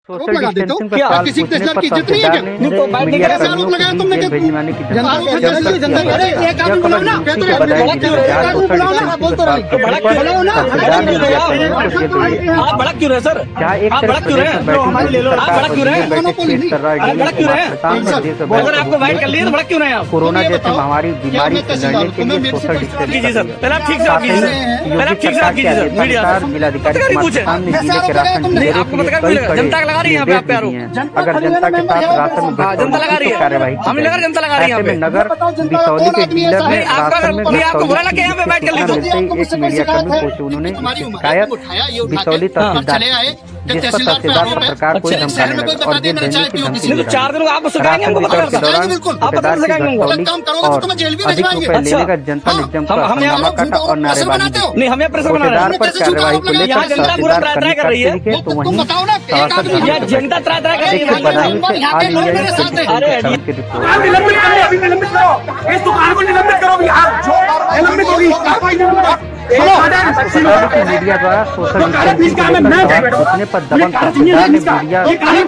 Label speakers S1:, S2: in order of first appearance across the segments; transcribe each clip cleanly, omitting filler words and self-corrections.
S1: Social distancing पर
S2: क्या
S1: सवाल
S2: किसी
S1: पूछने पर
S2: की इज्जत नहीं है
S1: तहसीलदार
S2: क्या? नहीं तो
S1: ने
S2: बैठने
S1: मीडिया
S2: का
S1: कर्मियों
S2: आरोप लगाया
S1: को
S2: तुमने
S1: जेल
S2: क्या?
S1: भिजवाने की
S2: जनता
S1: धमकी
S2: को
S1: दी।
S2: जनता
S1: जब तक
S2: अरे
S1: यह
S2: एक आदमी
S1: खबर
S2: बुलाओ ना,
S1: यूपी
S2: कहते
S1: के
S2: हैं
S1: बदायूं
S2: भड़क
S1: जिले
S2: क्यों
S1: में
S2: रहे
S1: जहां
S2: हो?
S1: सोशल
S2: बुलाओ ना,
S1: डिस्टेंसिंग
S2: बोल
S1: पर
S2: तो
S1: सवाल
S2: रहे
S1: पूछने
S2: हो।
S1: पर
S2: बुलाओ ना,
S1: तहसीलदार ने मीडिया कर्मियों को जेल भेज दिया।
S2: आप भड़क क्यों रहे सर?
S1: जहाँ एक
S2: आप
S1: तरफ
S2: भड़क क्यों
S1: प्रदेश
S2: रहे?
S1: में बैठी
S2: हमारी ले लो, आप
S1: सरकार
S2: भड़क क्यों
S1: और
S2: रहे?
S1: दिल्ली बैठक पेश कर रहा है
S2: आप भड़क क्यों रहे?
S1: प्रधान पर देश और
S2: अगर आपको बाइक कर लिए तो भड़क क्यों रहे आप?
S1: कोरोना जैसे महामारी बीमारी से लड़ने के लिए सोशल डिस्टेंसिंग
S2: कीजिए सर, पहले आप ठीक से बात कीजिए सर, पहले आप ठीक से बात कीजिए सर। मीडिया
S1: जिलाधिकारी सामने जिले के राशन डीलरों
S2: आपको
S1: के
S2: पता
S1: लिए
S2: क्या
S1: कई
S2: जनता लगा रही है यहाँ पे आप प्यारो।
S1: अगर जनता के साथ राशन में
S2: जनता लगा रही है,
S1: कार्यवाही
S2: हमें लगा जनता लगा रही है यहाँ पे।
S1: नगर बिसौली के डीलर ने राशन में
S2: नहीं आपको बुरा लगा यहाँ पे बैठ कर ली तो
S1: एक मीडिया कर्मी पहुंचे, उन्होंने शिकायत बिसौली तहसीलदार जिस पर तहसीलदार पत्रकार को धमकाने लगा और जेल भेजने की धमकी
S2: नहीं तो 4 दिन आपको सिखाएंगे, हमको पता
S1: के दौरान
S2: आप पता सिखाएंगे
S1: और अधिक रुपए लेने का जनता ने जमकर हंगामा काटा और नारेबाजी की।
S2: नहीं हमें प्रेशर बना रहे
S1: ठेकेदार पर कार्यवाही को लेकर
S2: यहाँ जनता पूरा त्राय कर रही है,
S1: तो वहीं
S2: यहाँ जनता त्राय कर रही है।
S1: बदायूं से ऑल इंडिया
S2: अरे
S1: की रिपोर्ट।
S3: निलंबित करो, अभी निलंबित करो, इस दुकान को निलंबित करो बिहार, निलंबित होगी कार्रवाई निलंबित।
S1: मीडिया द्वारा सोशल डिस्टेंसिंग को लेकर सवाल पूछने पर दबंग तहसीलदार ने मीडिया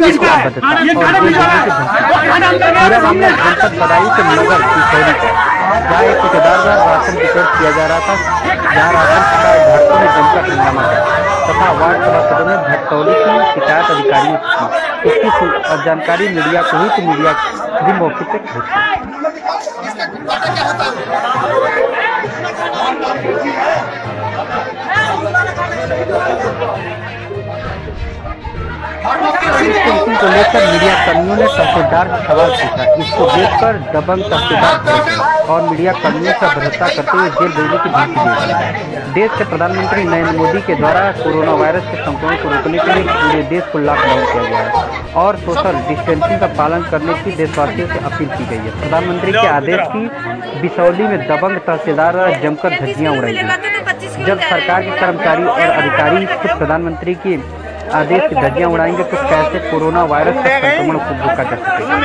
S1: पूरा मामला जनपद बदायूं के नगर बिसौली का, जहाँ एक ठेकेदार द्वारा राशन वितरण किया जा रहा था, जहाँ राशन घाटों में जमकर हंगामा किया तथा वार्ड सभासदों ने भटकौली की शिकायत अधिकारियों की। इसकी जानकारी मीडिया को हुई तो मीडिया भी मौके पर पहुंची। डिस्टेंसिंग को लेकर मीडिया कर्मियों ने तहसीलदार से सवाल पूछा। इसको देखकर दबंग तहसीलदार और मीडिया कर्मियों से भरोसा करते हुए जेल भेजने की धमकी दी। देश के प्रधानमंत्री नरेंद्र मोदी के द्वारा कोरोना वायरस के संक्रमण को रोकने के लिए पूरे देश को लॉकडाउन किया गया है और सोशल डिस्टेंसिंग का पालन करने की देशवासियों से अपील की गई है। प्रधानमंत्री के आदेश की बिसौली में दबंग तहसीलदार जमकर धज्जियां उड़ाई गई। जब सरकार के कर्मचारी और अधिकारी खुद प्रधानमंत्री की आदेश की धज्जियां उड़ाएंगे तो कैसे कोरोना वायरस का संक्रमण को रोका जा सकेगा।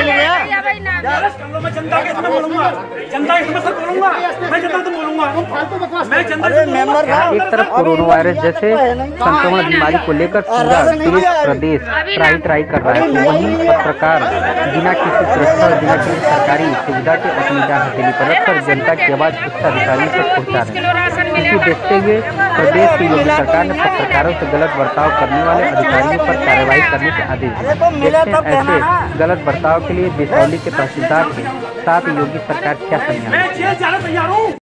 S1: एक तरफ कोरोना वायरस जैसे संक्रमण बीमारी को लेकर पूरा देश प्रदेश ट्राई कर रहा है, तो वहीं पत्रकार बिना किसी सुरक्षा और बिना किसी सरकारी सुविधा के अपनी जान हथेली पर रखकर जनता की आवाज उच्च अधिकारियों तक पहुँचा रहे हैं। इसे देखते हुए प्रदेश की योगी सरकार ने पत्रकारों से गलत बर्ताव करने वाले अधिकारियों पर कार्रवाई करने के आदेश दिए। देखते हैं ऐसे गलत बर्ताव के लिए बिसौली के तहसीलदार के साथ योगी सरकार क्या संज्ञान